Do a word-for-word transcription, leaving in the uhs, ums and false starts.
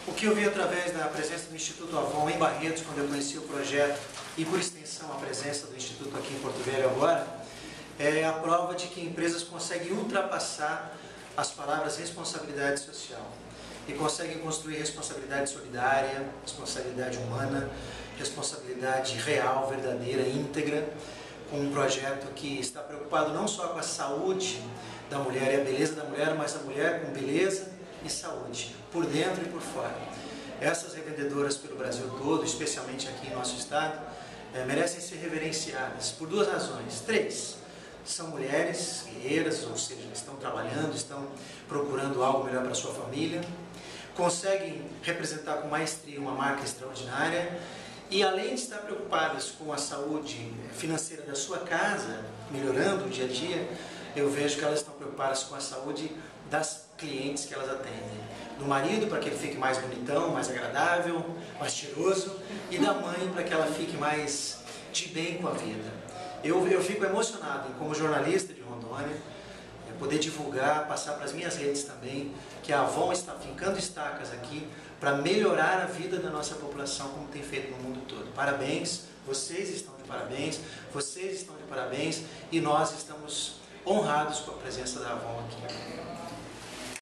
O que eu vi através da presença do Instituto Avon em Barretos, quando eu conheci o projeto, e por extensão a presença do Instituto aqui em Porto Velho agora, é a prova de que empresas conseguem ultrapassar as palavras responsabilidade social e conseguem construir responsabilidade solidária, responsabilidade humana, responsabilidade real, verdadeira, íntegra, com um projeto que está preocupado não só com a saúde da mulher e a beleza da mulher, mas a mulher com beleza e saúde, por dentro e por fora. Essas revendedoras pelo Brasil todo, especialmente aqui em nosso estado, é, merecem ser reverenciadas por duas razões. Três, são mulheres guerreiras, ou seja, estão trabalhando, estão procurando algo melhor para sua família, conseguem representar com maestria uma marca extraordinária e, além de estar preocupadas com a saúde financeira da sua casa, melhorando o dia a dia, eu vejo que elas estão preocupadas com a saúde das clientes que elas atendem. Do marido, para que ele fique mais bonitão, mais agradável, mais cheiroso, e da mãe, para que ela fique mais de bem com a vida. Eu, eu fico emocionado, como jornalista de Rondônia, poder divulgar, passar para as minhas redes também, que a Avon está fincando estacas aqui para melhorar a vida da nossa população, como tem feito no mundo todo. Parabéns, vocês estão de parabéns, vocês estão de parabéns, e nós estamos honrados com a presença da Avon aqui.